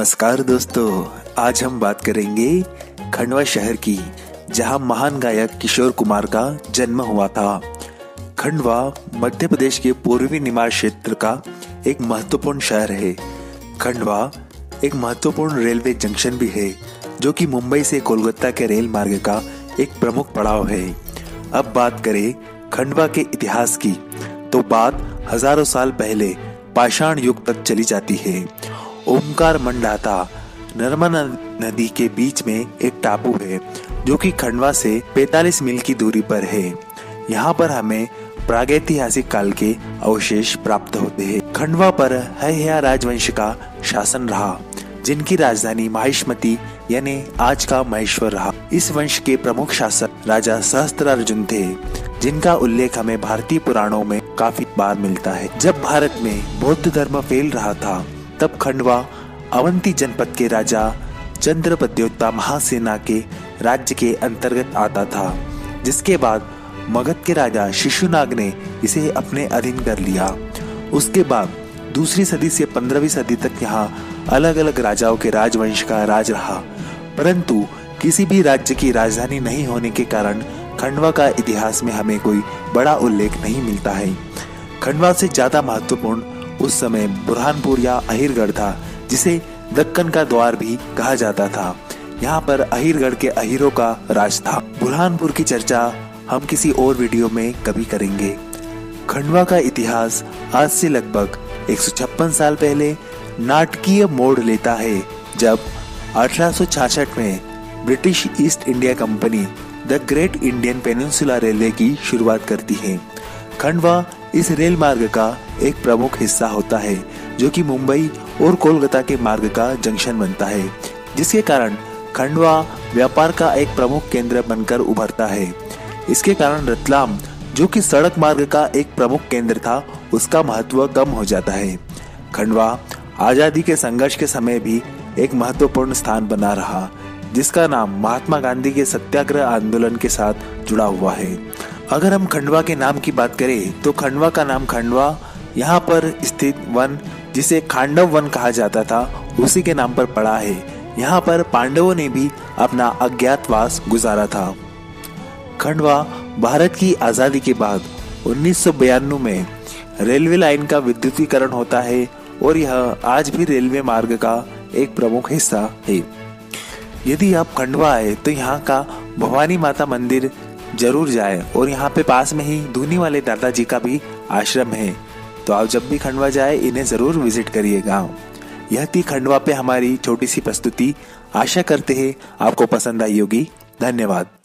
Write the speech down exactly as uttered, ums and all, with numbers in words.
नमस्कार दोस्तों, आज हम बात करेंगे खंडवा शहर की, जहां महान गायक किशोर कुमार का जन्म हुआ था। खंडवा मध्य प्रदेश के पूर्वी निमाड़ क्षेत्र का एक महत्वपूर्ण शहर है। खंडवा एक महत्वपूर्ण रेलवे जंक्शन भी है, जो कि मुंबई से कोलकाता के रेल मार्ग का एक प्रमुख पड़ाव है। अब बात करें खंडवा के इतिहास की, तो बात हजारों साल पहले पाषाण युग तक चली जाती है। ओमकार मंडाता नर्मदा नदी के बीच में एक टापू है, जो कि खंडवा से पैंतालीस मील की दूरी पर है। यहाँ पर हमें प्रागैतिहासिक काल के अवशेष प्राप्त होते हैं। खंडवा पर हैहया राजवंश का शासन रहा, जिनकी राजधानी माहिष्मती यानी आज का महेश्वर रहा। इस वंश के प्रमुख शासक राजा सहस्त्रार्जुन थे, जिनका उल्लेख हमें भारतीय पुराणों में काफी बार मिलता है। जब भारत में बौद्ध धर्म फैल रहा था, तब खंडवा अवंती जनपद के राजा चंद्रप्रद्योता महासेना के राज्य के अंतर्गत आता था, जिसके बाद मगध के राजा शिशुनाग ने इसे अपने अधीन कर लिया। उसके बाद दूसरी सदी से पंद्रहवीं सदी तक यहाँ अलग अलग राजाओं के राजवंश का राज रहा, परंतु किसी भी राज्य की राजधानी नहीं होने के कारण खंडवा का इतिहास में हमें कोई बड़ा उल्लेख नहीं मिलता है। खंडवा से ज्यादा महत्वपूर्ण उस समय बुरहानपुर या अहिरगढ़ था, जिसे दक्कन का द्वार भी कहा जाता था। यहाँ पर अहिरगढ़ के अहिरों का राज था। बुरहानपुर की चर्चा हम किसी और वीडियो में कभी करेंगे। खंडवा का इतिहास आज से लगभग एक सौ छप्पन साल पहले नाटकीय मोड़ लेता है, जब अठारह सौ छियासठ में British East India company the great Indian peninsula railway की शुरुआत करती है। खंडवा इस रेल मार्ग का एक प्रमुख हिस्सा होता है, जो कि मुंबई और कोलकाता के मार्ग का जंक्शन बनता है, जिसके कारण खंडवा व्यापार का एक प्रमुख केंद्र बनकर उभरता है। इसके कारण रतलाम, जो कि सड़क मार्ग का एक प्रमुख केंद्र था, उसका महत्व कम हो जाता है। खंडवा आजादी के संघर्ष के समय भी एक महत्वपूर्ण स्थान बना रहा, जिसका नाम महात्मा गांधी के सत्याग्रह आंदोलन के साथ जुड़ा हुआ है। अगर हम खंडवा के नाम की बात करें, तो खंडवा का नाम खंडवा यहाँ पर स्थित वन, जिसे खांडव वन कहा जाता था, उसी के नाम पर पड़ा है। यहाँ पर पांडवों ने भी अपना अज्ञातवास गुजारा था। खंडवा भारत की आजादी के बाद उन्नीस सौ बयानवे में रेलवे लाइन का विद्युतीकरण होता है, और यह आज भी रेलवे मार्ग का एक प्रमुख हिस्सा है। यदि आप खंडवा आए तो यहाँ का भवानी माता मंदिर जरूर जाए, और यहाँ पे पास में ही धूनी वाले दादाजी का भी आश्रम है। तो आप जब भी खंडवा जाए, इन्हें जरूर विजिट करिएगा। यह थी खंडवा पे हमारी छोटी सी प्रस्तुति। आशा करते हैं आपको पसंद आई होगी। धन्यवाद।